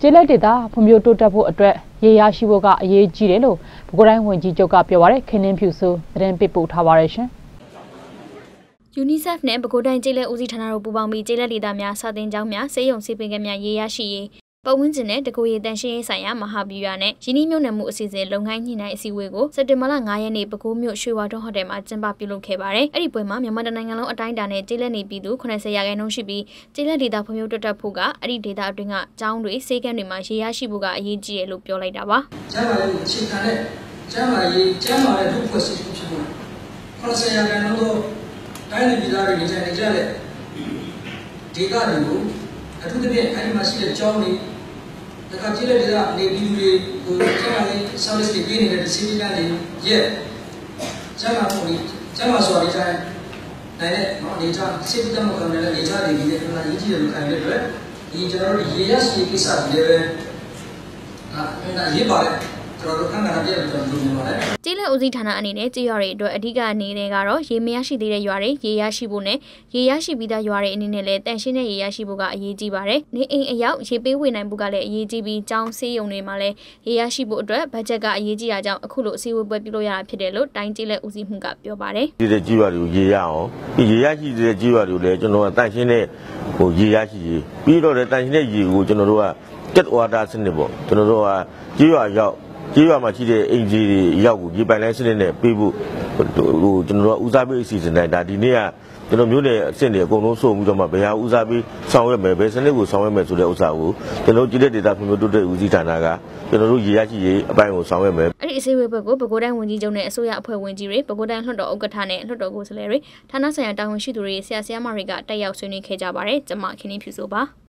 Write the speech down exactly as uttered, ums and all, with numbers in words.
ကျေးလက်ဒေသဖွံ့ဖြိုးတိုးတက်ဖို့အတွက်ရေရရှိဖို့ကအရေးကြီးတယ်လို့ပဲခူးတိုင်းဝန်ကြီးချုပ်ကပြောပါရယ်ခင်းနှင်းဖြူဆိုသတင်းပေးပို့ထားပါရရှင် UNICEF နဲ့ပဲခူးတိုင်းကျေးလက်ဦးစီးဌာနတို့ပူးပေါင်းပြီးကျေးလက်ဒေသများစာသင်ကျောင်းများစေယုံစီပင်ကများရေရရှိရေးပတ်ဝန်းကျင်နဲ့တကူရီတန်ရှင်းရေးဆိုင်ရာမဟာဗျူဟာနဲ့ရင်းနှီးမြှုပ်နှံမှုအစီအစဉ်လုံငန်းညှိနှိုင်းအစည်းအဝေးကိုစက်တင်ဘာလ၅ရက်နေ့ပဲခူးမြို့ရွှေဝါတွန်းဟိုတယ်မှာကျင်းပပြုလုပ်ခဲ့ပါတယ်။အဲ့ဒီပွဲမှာမြန်မာနိုင်ငံလုံးအတိုင်းအတာနဲ့ကျေးလက်နေပြည်သူ၇၀ရာခိုင်နှုန်းရှိပြီးကျေးလက်ဒေသဖွံ့ဖြိုးတိုးတက်ဖို့ကအဲ့ဒီဒေသအတွင်းကကျောင်းတွေစေကန်းတွေမှာရေရရှိဖို့ကအရေးကြီးတယ်လို့ပြောလိုက်တာပါ။ကျန်းမာရေးအခြေခံတဲ့ကျန်းမာရေးကျန်းမာတဲ့ဒုက္ခစစ်ဖြစ်ဖို့၇၀ရာခိုင်နှုန်းသောတိုင်းဒေသတွေနေထိုင်နေကြတဲ့ဒေသတွေကိုအထူးသဖြင့်အဲ့ဒီမှာရှိတဲ့ကျောင်းတွေတခါကျေးလက်ဒေသနေပြည်သူတွေကိုကျန်းမာရေး service တွေပေးနေတဲ့စီမံကိန်းတွေရဲ့ကျန်းမာမှုကျန်းမာစွာနေထိုင်နိုင်တဲ့နော်နေကြစိတ်တမခံတဲ့နေကြတွေဒီတဲ့အလားရေးကြည့်တယ်လို့ခံရတဲ့အတွက်ဒီကျွန်တော်တို့ရေရရှိကိစ္စတွေလည်းအာအဲ့ဒါရေးပါတယ်ကျွန်တော်တို့ခန့်ခါပြည့်တယ်ကျွန်တော်လုပ်နေပါတယ်ကျေးလက်ဦးစီးဌာနအနေနဲ့ကျေးရွာတွေအတွက်အဓိကအနေနဲ့ကတော့ရေမရရှိသေးတဲ့ရွာတွေရေရရှိဖို့နဲ့ရေရရှိပြီးသားရွာတွေအနေနဲ့လည်းတန်ရှင်းတဲ့ရေရရှိဖို့ကအရေးကြီးပါတယ်။နေအိမ်အရောက်ရေပေးဝေနိုင်ဖို့ကလည်းအရေးကြီးပြီးကျောင်းဆေးရုံတွေမှာလည်းရေရရှိဖို့အတွက်ဘတ်ဂျက်ကအရေးကြီးတာကြောင့်အခုလိုအစည်းအဝေးပွဲပြုလုပ်ရတာဖြစ်တယ်လို့တိုင်းကျေးလက်ဦးစီးမှုကပြောပါတယ်။ဒီတဲ့ကျေးရွာတွေကိုရေရအောင်ဒီရေရရှိတဲ့ကျေးရွာတွေကိုလည်းကျွန်တော်ကတန်ရှင်းတဲ့ဟိုရေရရှိရေပြီးတော့လည်းတန်ရှင်းတဲ့ရေကိုကျွန်တော်တို့က get water စနစ်ပေါ့ကျွန်တော်တို့ကကျေးရွာရောက်ကျေးရွာမှာရှိတဲ့အင်ဂျီတွေရောက်ကိုရေပိုင်လိုင်းစနစ်နဲ့ပေးဖို့ဟိုကျွန်တော်တို့ဦးစားပေးအစီအစဉ်တိုင်းဒါဒီနေ့ကကျွန်တော်မျိုးနယ်အဆင့်တွေအကုန်လုံးစုံပြီးတော့မှဘယ်ဟာဦးစားပေးဆောင်ရွက်မယ်ဘယ်စနစ်ကိုဆောင်ရွက်မယ်ဆိုတဲ့ဥစ္စာကိုကျွန်တော်ကျေးလက်ဒေသဖွံ့ဖြိုးတိုးတက်ဦးစီးဌာနကကျွန်တော်တို့ရေရရှိရေးအပိုင်းကိုဆောင်ရွက်မယ်အဲ့ဒီအစည်းအဝေးဘက်ကိုပဲခူးတိုင်းဝန်ကြီးချုပ်နဲ့အစိုးရအဖွဲ့ဝင်ကြီးတွေပဲခူးတိုင်းလွှတ်တော်ဥက္ကဋ္ဌနဲ့လွှတ်တော်ကိုယ်စားလှယ်တွေဌာနဆိုင်ရာတာဝန်ရှိသူတွေဆရာဆရာမတွေကတက်ရောက်ဆွေးနွေးခဲ့ကြပါတယ်ကျွန်မခင်နှင်းဖြူဆိုပါ